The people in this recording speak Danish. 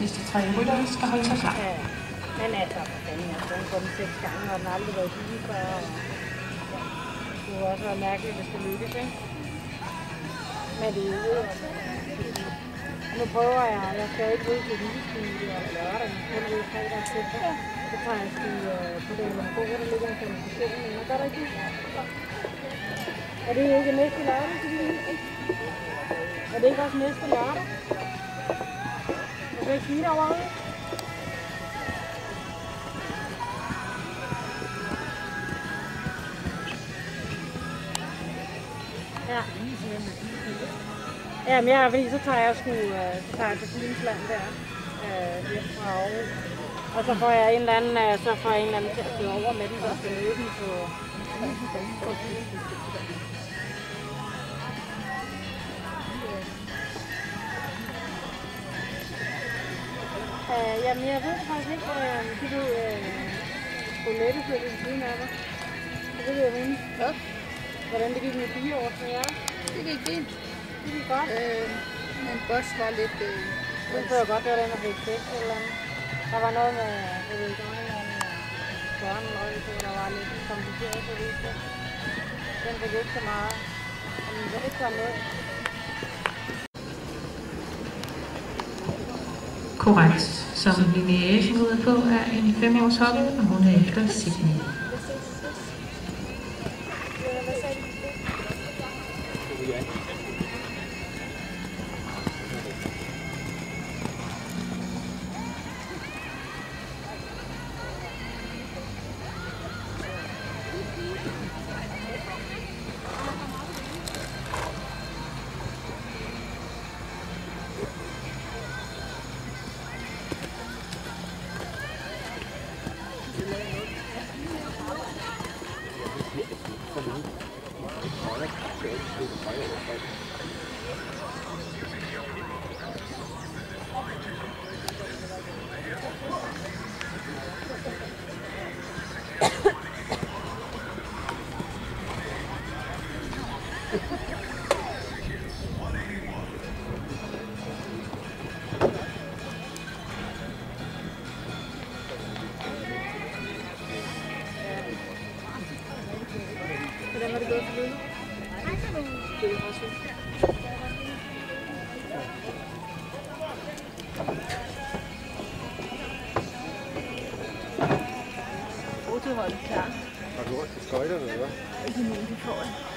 Sidste 3 ryttere skal holde sig klar. Ja, men altså, for fanden, jeg har kun kommet 6 gange, og den aldrig været lige før. Det kunne også være mærkeligt, hvis det lykkes, ikke? Men det er jo nu prøver jeg skal ikke ud til lilleskue eller lørdag, men kun ved fredag og søndag. Så tager jeg sgu på det Elcaro, der ligger en kvalifikation, men jeg gør det ikke. Er det ikke næste lørdag til lilleskue? Er det ikke også næste lørdag? Jeg kan ikke sige dig over det. Ja. Jamen ja, fordi så tager jeg til Finsland der, hjem fra Aarhus. Og så får jeg en eller anden, til at køre over med den, der skal møde den på byen. Jamen jeg ved det faktisk ikke, de ved, Corette flyttede ved siden af mig. Så ved jeg hun. Ja. Hvordan det gik med 4 år, så ja. Det gik fint. Det gik godt. Men Bosch var lidt... Det tror jeg godt, det var den, der fik fægt eller andet. Der var noget med, jeg ved ikke, der var en eller anden børneløg, der var lidt kompliceret på det. Den fik ikke så meget. Men den fik ikke så med. Corette, som lineagen ude på, er en 5-årshoppe, og hun er efter Sydney. Hvordan var det gået for Lille? Det er også fint. Autoholdet klar. Har du også skøjter, eller hvad? Ikke nogen, de får det.